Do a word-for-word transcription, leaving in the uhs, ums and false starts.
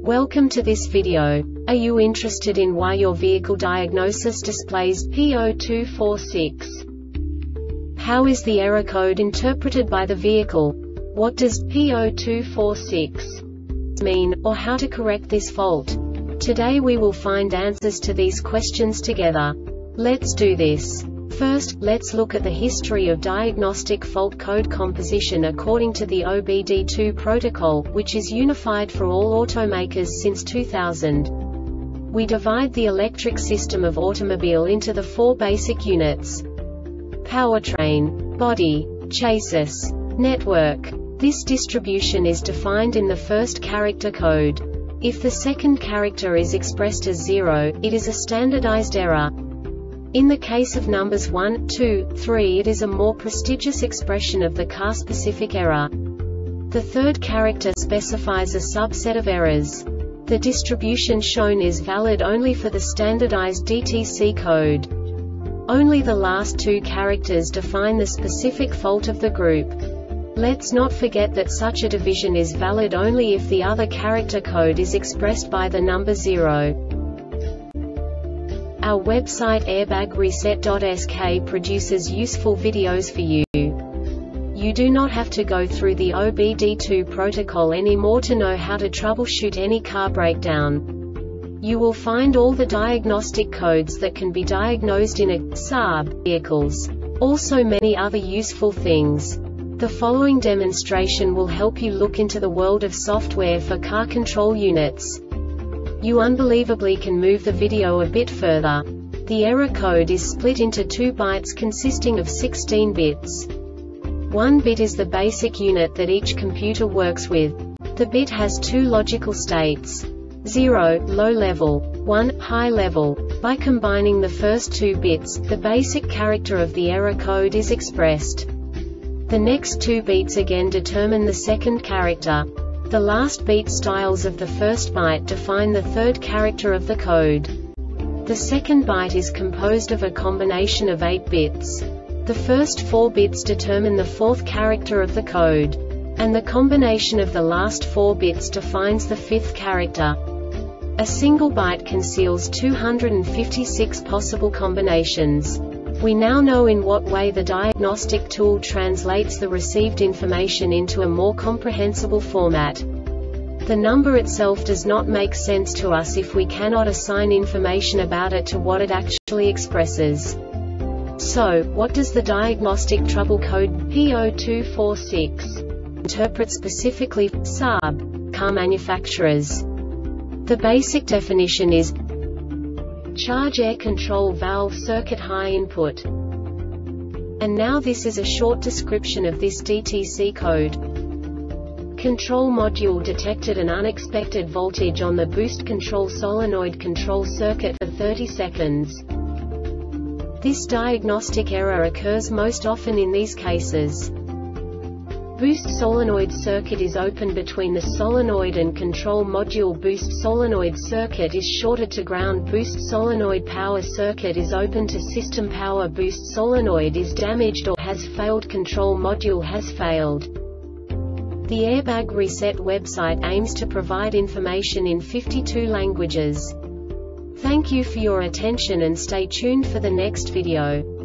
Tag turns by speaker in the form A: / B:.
A: Welcome to this video. Are you interested in why your vehicle diagnosis displays P zero two four six? How is the error code interpreted by the vehicle? What does P zero two four six mean, or how to correct this fault? Today we will find answers to these questions together. Let's do this. First, let's look at the history of diagnostic fault code composition according to the O B D two protocol, which is unified for all automakers since two thousand. We divide the electric system of automobile into the four basic units: powertrain, body, chassis, network. This distribution is defined in the first character code. If the second character is expressed as zero, it is a standardized error. In the case of numbers one, two, three, it is a more prestigious expression of the car-specific error. The third character specifies a subset of errors. The distribution shown is valid only for the standardized D T C code. Only the last two characters define the specific fault of the group. Let's not forget that such a division is valid only if the other character code is expressed by the number zero. Our website airbag reset dot S K produces useful videos for you. You do not have to go through the O B D two protocol anymore to know how to troubleshoot any car breakdown. You will find all the diagnostic codes that can be diagnosed in a S A B vehicles. Also many other useful things. The following demonstration will help you look into the world of software for car control units. You unbelievably can move the video a bit further. The error code is split into two bytes consisting of sixteen bits. One bit is the basic unit that each computer works with. The bit has two logical states: zero, low level, one, high level. By combining the first two bits, the basic character of the error code is expressed. The next two bits again determine the second character. The last beat styles of the first byte define the third character of the code. The second byte is composed of a combination of eight bits. The first four bits determine the fourth character of the code. And the combination of the last four bits defines the fifth character. A single byte conceals two hundred fifty-six possible combinations. We now know in what way the diagnostic tool translates the received information into a more comprehensible format. The number itself does not make sense to us if we cannot assign information about it to what it actually expresses. So, what does the diagnostic trouble code P zero two four six interpret specifically for S A B car manufacturers? The basic definition is charge air control valve circuit high input. And now this is a short description of this D T C code. Control module detected an unexpected voltage on the boost control solenoid control circuit for thirty seconds. This diagnostic error occurs most often in these cases: boost solenoid circuit is open between the solenoid and control module. Boost solenoid circuit is shorted to ground. Boost solenoid power circuit is open to system power. Boost solenoid is damaged or has failed. Control module has failed. The Airbag Reset website aims to provide information in fifty-two languages. Thank you for your attention and stay tuned for the next video.